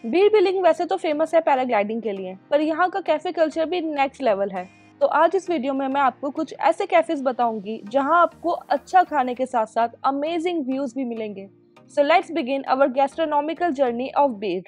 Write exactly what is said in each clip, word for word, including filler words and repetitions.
बीर बिलिंग वैसे तो फेमस है पैराग्लाइडिंग के लिए, पर यहाँ का कैफे कल्चर भी नेक्स्ट लेवल है। तो आज इस वीडियो में मैं आपको कुछ ऐसे कैफेज बताऊंगी जहाँ आपको अच्छा खाने के साथ साथ अमेजिंग व्यूज भी मिलेंगे। So let's begin our gastronomical journey of Bir.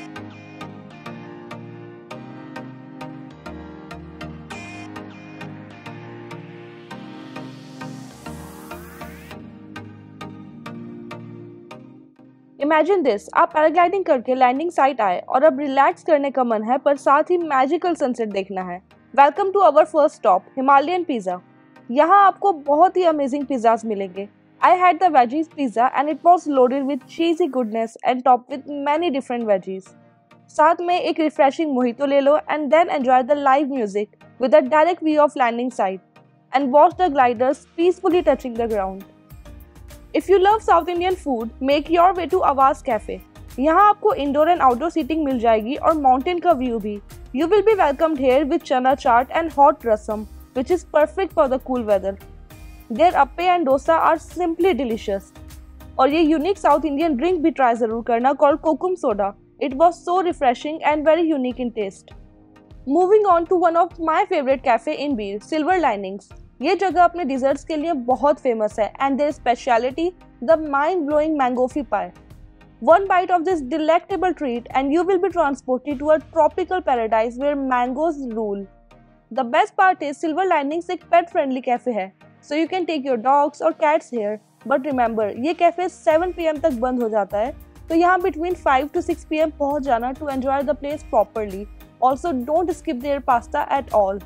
Imagine this, आप पैराग्लाइडिंग करके लैंडिंग साइट आए और अब रिलैक्स करने का मन है पर साथ ही मैजिकल सनसेट देखना है। Welcome to our first stop, Himalayan pizza. यहाँ आपको बहुत ही अमेजिंग पिज़्ज़ाज मिलेंगे। I had the veggies pizza and it was loaded with cheesy goodness and top with many different veggies. साथ में एक रिफ्रेशिंग मोहितो ले लो and then enjoy the live music with a direct view of landing site and watch the gliders peacefully touching the ground. If you love South Indian food, make your way to Awaaz Cafe. यहाँ आपको indoor and outdoor seating मिल जाएगी और mountain का view भी। You will be welcomed here with chana chaat and hot rasam, which is perfect for the cool weather. Their appe and dosa are simply delicious. और ये unique south Indian drink भी try जरूर करना called kokum soda. It was so refreshing and very unique in taste. Moving on to one of my favorite cafe in Beer, Silver Linings. ये जगह अपने desserts के लिए बहुत फेमस है and their speciality the mind blowing mangoffee pie. One bite of this delectable treat and you will be transported to a tropical paradise where mangoes rule. The best part is silver linings एक pet friendly cafe है, so you can take your dogs और cats here. But remember, ये cafe seven P M तक बंद हो जाता है, तो यहाँ between five to six P M पहुंच जाना to enjoy the place properly. Also don't skip their pasta at all.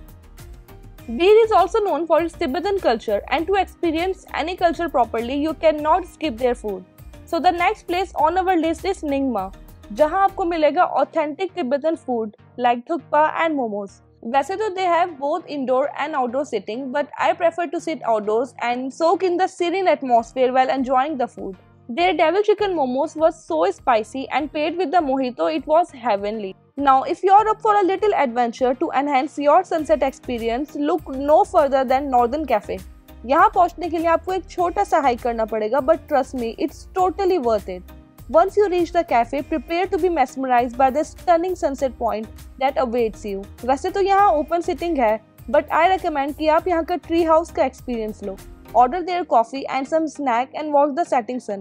Beer is also known for its Tibetan culture, and to experience any culture properly, you cannot skip their food. So the next place on our list is Ningma, जहाँ आपको मिलेगा authentic Tibetan food like thukpa and momos. वैसे तो they have both indoor and outdoor sitting, but I prefer to sit outdoors and soak in the serene atmosphere while enjoying the food. Their devil chicken momos was so spicy and paired with the mojito, it was heavenly. Now, if you're up for a little adventure to enhance your sunset experience, look no further than Northern Cafe. यहाँ पहुँचने के लिए आपको एक छोटा सा hike करना पड़ेगा, but trust me, it's totally worth it. Once you reach the cafe, prepare to be mesmerized by the stunning sunset point that awaits you. वैसे तो यहाँ open sitting है, but I recommend कि आप यहाँ का tree house का experience low. Order their coffee and some snack and watch the setting sun.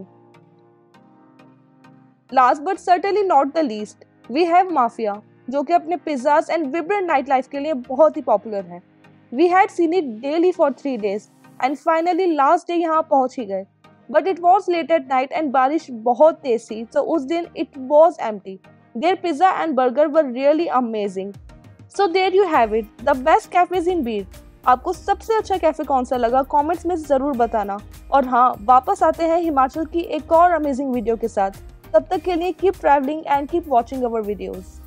Last but certainly not the least, we have Mafia, जो कि अपने pizzas and vibrant night life के लिए बहुत ही पॉपुलर है। We had seen it daily for three days and finally last day यहाँ पहुँच ही गए, but it was late at night and बारिश बहुत तेज थी, तो उस दिन it was empty. Their pizza and burger were really amazing. So there you have it, the best cafes in Beer. आपको सबसे अच्छा कैफे कौन सा लगा कमेंट्स में ज़रूर बताना। और हाँ, वापस आते हैं हिमाचल की एक और अमेजिंग वीडियो के साथ। तब तक के लिए keep travelling and keep watching our videos.